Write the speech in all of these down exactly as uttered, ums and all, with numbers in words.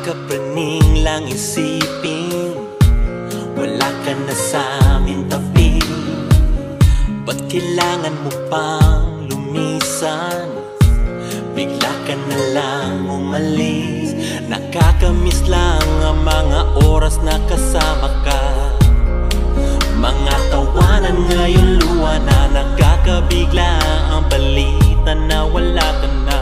Kapraning lang isipin, wala ka na sa amin tabi. Ba't kailangan mo pang lumisan? Bigla ka na lang umalis. Nakakamiss lang ang mga oras na kasama ka. Mga tawanan ngayon luha na, nakakabigla ang balita na wala ka na.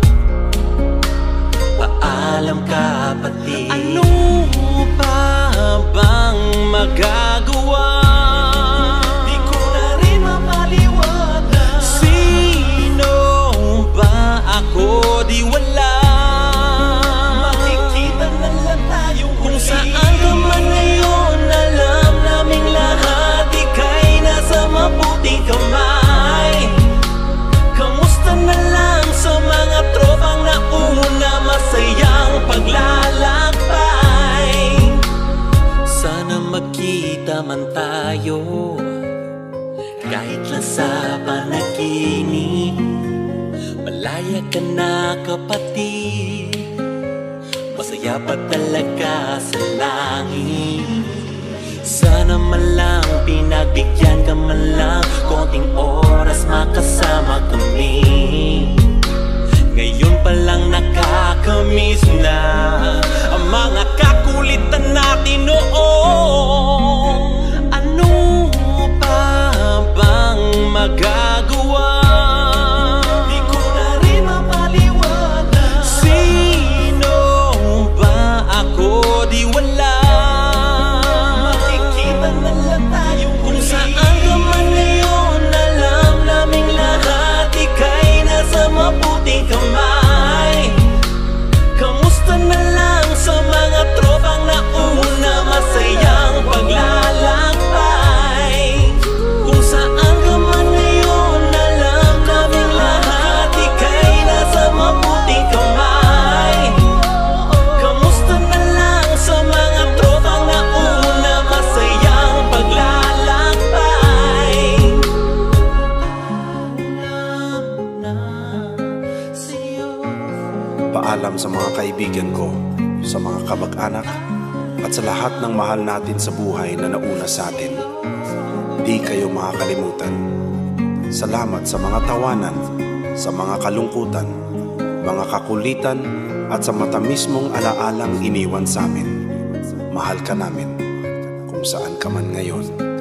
Paalam kapatid, ano pa bang magagawa? Di ko na rin mapaliwanag. Sino ba ako? Di wala. Makikita na lang tayong kung saan ka man ngayon. Alam naming lahat ika'y nasa mabuting kamay. Kamusta na lang sa mga tropang nauna, masayang paglalakbay. Sana magkita man tayo, kahit lang sa panaginip. Malaya ka na kapatid, masaya pa talaga sa langit. Sana man lang pinagbigyan ka man lang, konting oras makasama kami. Ngayon pa lang nakakamiss na ang mga kakulitan natin noon. Ano pa bang magagawa? Di ko na rin mapaliwanag. Sino ba ako? Di wala. Makikita na lang tayong kung saan ka man ngayon. Alam naming lahat ika'y nasa mabuting kamay. Kamusta na lang sa mga tropang nauna, masayang paglalakbay. Kung saan ka man ngayon, alam naming lahat ika'y nasa mabuting kamay. Kamusta na lang sa mga tropang nauna, masayang paglalakbay. Alam na sa'yo. Paalam sa mga kaibigan ko, sa mga kamag-anak, at sa lahat ng mahal natin sa buhay na nauna sa atin. Di kayo makakalimutan. Salamat sa mga tawanan, sa mga kalungkutan, mga kakulitan, at sa matamis mong alaalang iniwan sa amin. Mahal ka namin kung saan ka man ngayon.